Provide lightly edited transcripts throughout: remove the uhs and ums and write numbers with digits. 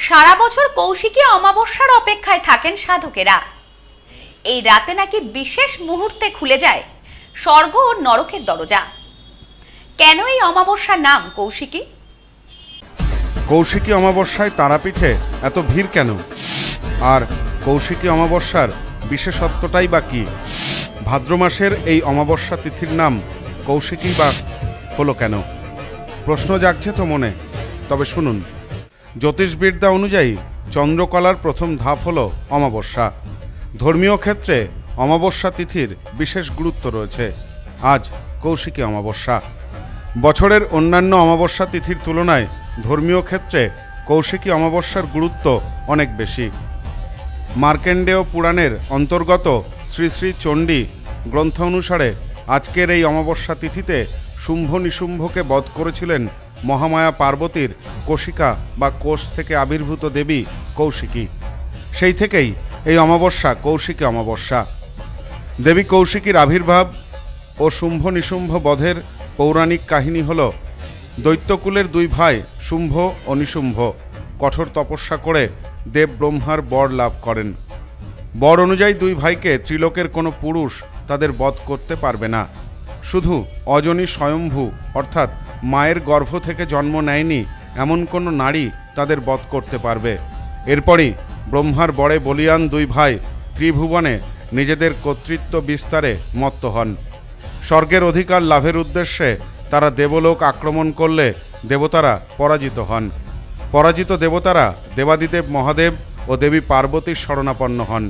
সারা বছর কৌশিকী অমাবস্যার অপেক্ষায় থাকেন সাধকেরা। এই রাতে নাকি বিশেষ মুহূর্তে খুলে যায় স্বর্গ ও নরকের দরজা। কেন এই অমাবস্যার নাম কৌশিকী? কৌশিকী অমাবস্যায় তারাপীঠে এত ভিড় কেন? আর কৌশিকী অমাবস্যার বিশেষত্বটাই বা কি? ভাদ্র মাসের এই অমাবস্যা তিথির নাম কৌশিকী বা হলো কেন? প্রশ্ন জাগছে তো মনে। তবে শুনুন, জ্যোতিষবিদ্যা অনুযায়ী চন্দ্রকলার প্রথম ধাপ হলো অমাবস্যা। ধর্মীয় ক্ষেত্রে অমাবস্যা তিথির বিশেষ গুরুত্ব রয়েছে। আজ কৌশিকী অমাবস্যা। বছরের অন্যান্য অমাবস্যা তিথির তুলনায় ধর্মীয় ক্ষেত্রে কৌশিকী অমাবস্যার গুরুত্ব অনেক বেশি। মার্কেন্ডেয় পুরাণের অন্তর্গত শ্রী শ্রী চণ্ডী গ্রন্থ অনুসারে আজকের এই অমাবস্যা তিথিতে শুম্ভ নিশুম্ভকে বধ করেছিলেন মহামায়া পার্বতীর কোষিকা বা কোষ থেকে আবির্ভূত দেবী কৌশিকী। সেই থেকেই এই অমাবস্যা কৌশিকী অমাবস্যা। দেবী কৌশিকীর আবির্ভাব ও শুম্ভ নিশুম্ভ বধের পৌরাণিক কাহিনী হল, দৈত্যকুলের দুই ভাই শুম্ভ ও নিশুম্ভ কঠোর তপস্যা করে দেব ব্রহ্মার বর লাভ করেন। বর অনুযায়ী দুই ভাইকে ত্রিলোকের কোনো পুরুষ তাদের বধ করতে পারবে না। শুধু অজনী স্বয়ম্ভু অর্থাৎ মায়ের গর্ভ থেকে জন্ম নেয়নি এমন কোনো নারী তাদের বধ করতে পারবে। এরপরই ব্রহ্মার বরে বলিয়ান দুই ভাই ত্রিভুবনে নিজেদের কর্তৃত্ব বিস্তারে মত্ত হন। স্বর্গের অধিকার লাভের উদ্দেশ্যে তারা দেবলোক আক্রমণ করলে দেবতারা পরাজিত হন। পরাজিত দেবতারা দেবাদিদেব মহাদেব ও দেবী পার্বতীর শরণাপন্ন হন।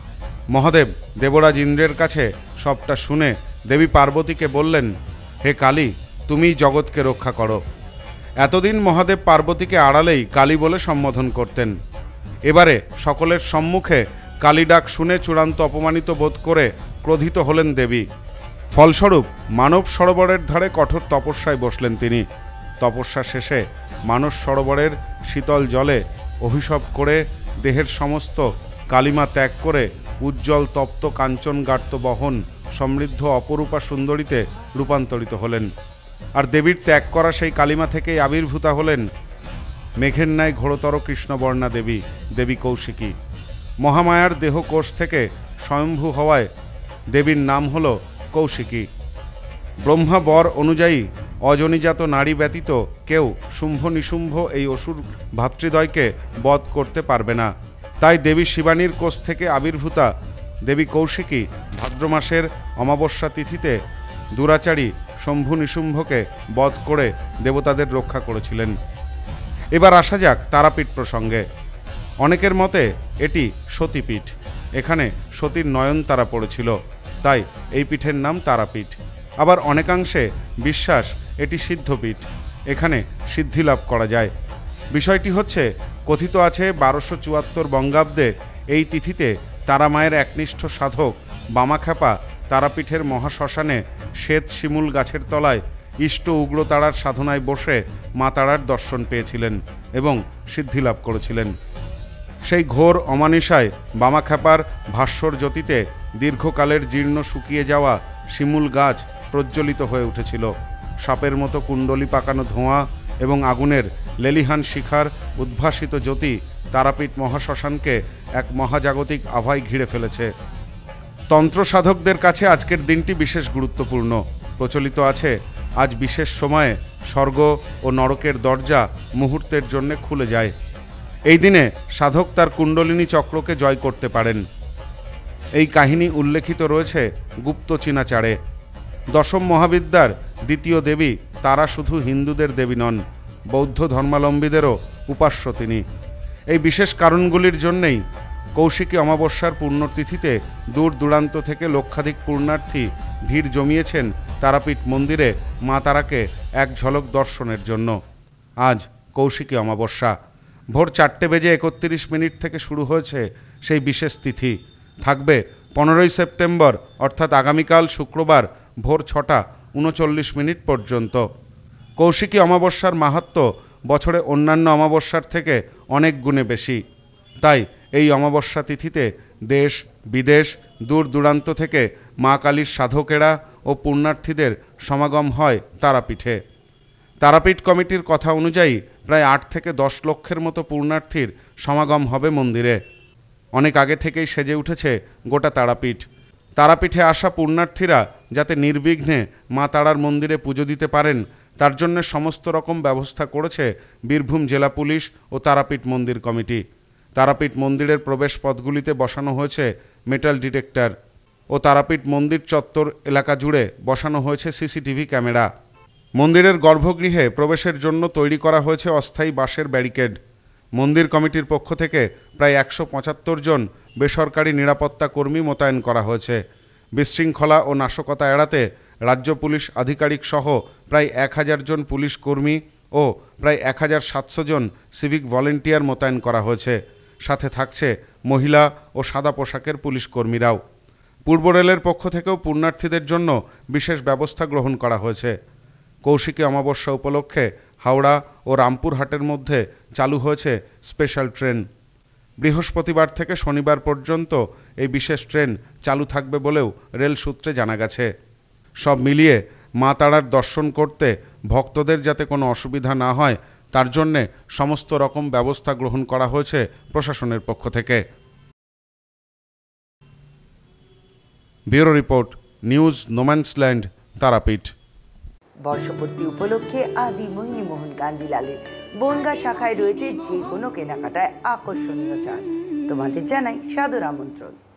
মহাদেব দেবরাজ ইন্দ্রের কাছে সবটা শুনে দেবী পার্বতীকে বললেন, হে কালী, তুমিই জগৎকে রক্ষা করো। এতদিন মহাদেব পার্বতীকে আড়ালেই কালী বলে সম্বোধন করতেন। এবারে সকলের সম্মুখে কালী ডাক শুনে চূড়ান্ত অপমানিত বোধ করে ক্রোধিত হলেন দেবী। ফলস্বরূপ মানব সরোবরের ধারে কঠোর তপস্যায় বসলেন তিনি। তপস্যা শেষে মানস সরোবরের শীতল জলে অভিশপ করে দেহের সমস্ত কালিমা ত্যাগ করে উজ্জ্বল তপ্ত কাঞ্চন গার্ত বহন সমৃদ্ধ অপরূপা সুন্দরীতে রূপান্তরিত হলেন। আর দেবীর ত্যাগ করা সেই কালিমা থেকেই আবির্ভূতা হলেন মেঘের ন্যায় ঘোরতর কৃষ্ণবর্ণা দেবী, দেবী কৌশিকী। মহামায়ার দেহকোষ থেকে স্বয়ম্ভু হওয়ায় দেবীর নাম হল কৌশিকী। ব্রহ্মা বর অনুযায়ী অজনীজাত নারী ব্যতীত কেউ শুম্ভ নিশুম্ভ এই অসুর ভাতৃদ্বয়কে বধ করতে পারবে না। তাই দেবী শিবানীর কোষ থেকে আবির্ভূতা দেবী কৌশিকী ভাদ্র মাসের অমাবস্যা তিথিতে দুরাচারী শম্ভু নিশুম্ভকে বধ করে দেবতাদের রক্ষা করেছিলেন। এবার আসা যাক তারাপীঠ প্রসঙ্গে। অনেকের মতে এটি সতীপীঠ। এখানে সতীর নয়নতারা পড়েছিল, তাই এই পীঠের নাম তারাপীঠ। আবার অনেকাংশে বিশ্বাস এটি সিদ্ধপীঠ। এখানে সিদ্ধি লাভ করা যায়। বিষয়টি হচ্ছে, কথিত আছে 1274 বঙ্গাব্দে এই তিথিতে তারামায়ের একনিষ্ঠ সাধক বামাখ্যাপা তারাপীঠের মহাশ্মশানে শ্বেত শিমুল গাছের তলায় ইষ্ট উগ্রতারার সাধনায় বসে মা তারার দর্শন পেয়েছিলেন এবং সিদ্ধি লাভ করেছিলেন। সেই ঘোর অমানিসায় বামাখ্যাপার ভাস্বর জ্যোতিতে দীর্ঘকালের জীর্ণ শুকিয়ে যাওয়া শিমুল গাছ প্রজ্বলিত হয়ে উঠেছিল। সাপের মতো কুণ্ডলি পাকানো ধোঁয়া এবং আগুনের লেলিহান শিখার উদ্ভাসিত জ্যোতি তারাপীঠ মহাশ্মশানকে এক মহাজাগতিক আভায় ঘিরে ফেলেছে। তন্ত্র সাধকদের কাছে আজকের দিনটি বিশেষ গুরুত্বপূর্ণ। প্রচলিত আছে, আজ বিশেষ সময়ে স্বর্গ ও নরকের দরজা মুহূর্তের জন্য খুলে যায়। এই দিনে সাধক তার কুণ্ডলিনী চক্রকে জয় করতে পারেন। এই কাহিনী উল্লেখিত রয়েছে গুপ্ত চীনাচারে। দশম মহাবিদ্যার দ্বিতীয় দেবী তারা শুধু হিন্দুদের দেবী নন, বৌদ্ধ ধর্মাবলম্বীদেরও উপাস্য তিনি। এই বিশেষ কারণগুলির জন্যেই কৌশিকী অমাবস্যার পুণ্যতিথিতে দূর দূরান্ত থেকে লক্ষাধিক পুণ্যার্থী ভিড় জমিয়েছেন তারাপীঠ মন্দিরে মা তারাকে এক ঝলক দর্শনের জন্য। আজ কৌশিকী অমাবস্যা। ভোর 4:31 থেকে শুরু হয়েছে সেই বিশেষ তিথি। থাকবে 15ই সেপ্টেম্বর অর্থাৎ আগামীকাল শুক্রবার ভোর 6:39 পর্যন্ত। কৌশিকী অমাবস্যার মাহাত্ম্য বছরে অন্যান্য অমাবস্যার থেকে অনেক গুণে বেশি। তাই এই অমাবস্যা তিথিতে দেশ বিদেশ দূর দূরান্ত থেকে মা কালীর সাধকেরা ও পুণ্যার্থীদের সমাগম হয় তারাপীঠে। তারাপীঠ কমিটির কথা অনুযায়ী প্রায় 8 থেকে 10 লক্ষের মতো পূর্ণার্থীর সমাগম হবে মন্দিরে। অনেক আগে থেকেই সেজে উঠেছে গোটা তারাপীঠ। তারাপীঠে আসা পূর্ণার্থীরা যাতে নির্বিঘ্নে মা তারার মন্দিরে পুজো দিতে পারেন তার জন্য সমস্ত রকম ব্যবস্থা করেছে বীরভূম জেলা পুলিশ ও তারাপীঠ মন্দির কমিটি। তারাপীঠ মন্দিরের প্রবেশ পথগুলিতে বসানো হয়েছে মেটাল ডিটেক্টর ও তারাপীঠ মন্দির চত্বর এলাকা জুড়ে বসানো হয়েছে সিসিটিভি ক্যামেরা। মন্দিরের গর্ভগৃহে প্রবেশের জন্য তৈরি করা হয়েছে অস্থায়ী বাঁশের ব্যারিকেড। মন্দির কমিটির পক্ষ থেকে প্রায় 175 জন বেসরকারি নিরাপত্তা কর্মী মোতায়েন করা হয়েছে। বিশৃঙ্খলা ও নাশকতা এড়াতে রাজ্য পুলিশ আধিকারিক সহ প্রায় 1000 জন পুলিশ কর্মী ও প্রায় 1700 জন সিভিক ভলেন্টিয়ার মোতায়েন করা হয়েছে। সাথে থাকছে মহিলা ও সাদা পোশাকের পুলিশ কর্মীরাও। পূর্ব রেলের পক্ষ থেকেও পূর্ণার্থীদের জন্য বিশেষ ব্যবস্থা গ্রহণ করা হয়েছে। কৌশিকী অমাবস্যা উপলক্ষে হাওড়া ও রামপুরহাটের মধ্যে চালু হয়েছে স্পেশাল ট্রেন। বৃহস্পতিবার থেকে শনিবার পর্যন্ত এই বিশেষ ট্রেন চালু থাকবে বলেও রেল সূত্রে জানা গেছে। সব মিলিয়ে মা তারার দর্শন করতে ভক্তদের যাতে কোনো অসুবিধা না হয় তার জন্যে সমস্ত রকম ব্যবস্থা গ্রহণ করা হয়েছে প্রশাসনের পক্ষ থেকে। Bureau report, news no man's land, Tarapith. বর্ষপূর্তি উপলক্ষে আদি মোহিনীমোহন কান্দিলালের বনগা শাখায় রয়েছে যে কোনো কেনাকাটায় আকর্ষণীয় ছাড়। তোমাদের জানাই সাদর আমন্ত্রণ।